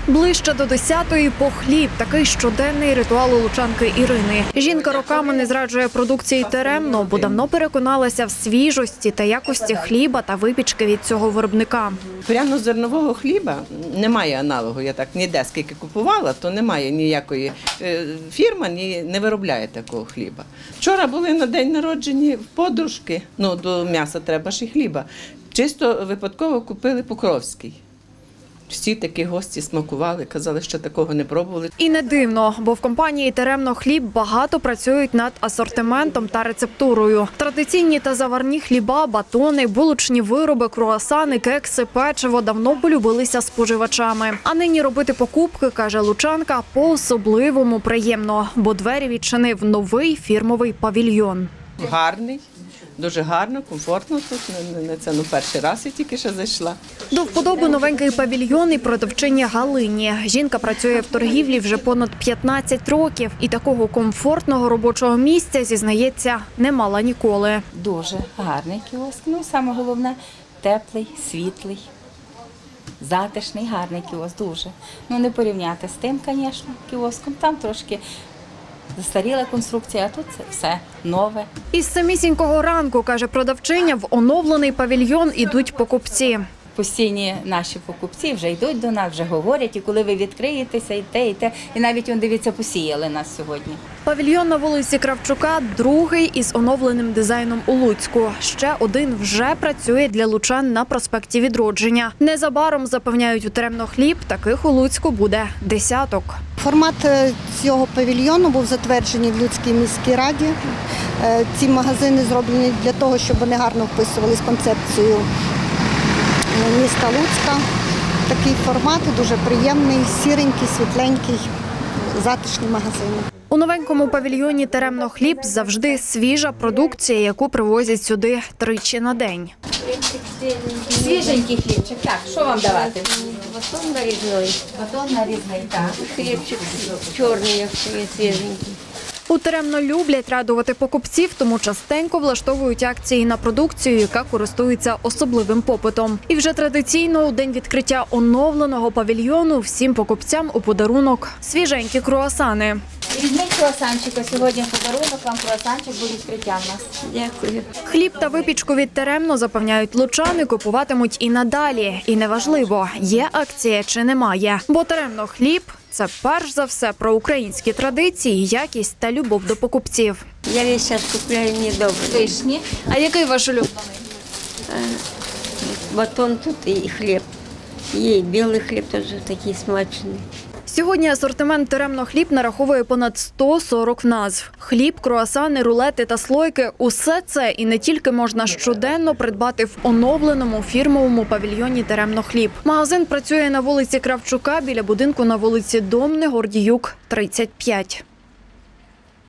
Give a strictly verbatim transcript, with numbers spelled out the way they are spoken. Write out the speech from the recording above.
Ближче до десятої по хліб. Такий щоденний ритуал у лучанки Ірини. Жінка роками не зраджує продукції Теремно, бо давно переконалася в свіжості та якості хліба та випічки від цього виробника. Пряно-зернового хліба немає аналогу. Я так ніде скільки купувала, то немає ніякої фірма, ні, не виробляє такого хліба. Вчора були на день народження подружки, ну до м'яса треба ж і хліба. Чисто випадково купили Покровський. Всі такі гості смакували, казали, що такого не пробували. І не дивно, бо в компанії «Теремно хліб» багато працюють над асортиментом та рецептурою. Традиційні та заварні хліба, батони, булочні вироби, круасани, кекси, печиво давно полюбилися споживачами. А нині робити покупки, каже лучанка, по-особливому приємно, бо двері відчинив новий фірмовий павільйон. Гарний. Дуже гарно, комфортно тут. Це ну, перший раз я тільки що зайшла. До вподоби новенький павільйон і продавчині Галині. Жінка працює в торгівлі вже понад п'ятнадцять років. І такого комфортного робочого місця, зізнається, не мала ніколи. Дуже гарний кіоск. Ну, саме головне – теплий, світлий, затишний, гарний кіоск. Дуже. Ну, не порівняти з тим, звісно, кіоском. Там трошки застаріла конструкція, а тут це все нове. Із самісінького ранку, каже продавчиня, в оновлений павільйон ідуть покупці. Постійні наші покупці вже йдуть до нас, вже говорять, і коли ви відкриєтеся, і те, і те. І навіть, он, дивіться, посіяли нас сьогодні. Павільйон на вулиці Кравчука – другий із оновленим дизайном у Луцьку. Ще один вже працює для лучан на проспекті Відродження. Незабаром, запевняють у «Теремно хліб», таких у Луцьку буде десяток. Формат цього павільйону був затверджений в Луцькій міській раді. Ці магазини зроблені для того, щоб вони гарно вписувалися в концепцію міста Луцька. Такий формат дуже приємний, сіренький, світленький, затишні магазини. У новенькому павільйоні «Теремно хліб» завжди свіжа продукція, яку привозять сюди тричі на день. Свіженький хлібчик. Так, що вам давати? Батон нарізний. Батон нарізний, так. Хлібчик чорний, якщо є свіженький. У «Теремно» люблять радувати покупців, тому частенько влаштовують акції на продукцію, яка користується особливим попитом. І вже традиційно у день відкриття оновленого павільйону всім покупцям у подарунок свіженькі круасани. Візьміть круасанчика. Сьогодні подарунок вам круасанчик до відкриття в нас. Дякую. Хліб та випічку від «Теремно», запевняють лучани, купуватимуть і надалі. І неважливо, є акція чи немає. Бо «Теремно хліб» – це перш за все про українські традиції, якість та любов до покупців. Я весь час купляю, мені добре. Вишні. А який ваш улюблений? Батон тут і хліб. Є і білий хліб теж такий смачний. Сьогодні асортимент «Теремно хліб» нараховує понад сто сорок назв. Хліб, круасани, рулети та слойки – усе це і не тільки можна щоденно придбати в оновленому фірмовому павільйоні «Теремно хліб». Магазин працює на вулиці Кравчука біля будинку на вулиці Домне, Гордіюк, тридцять п'ять.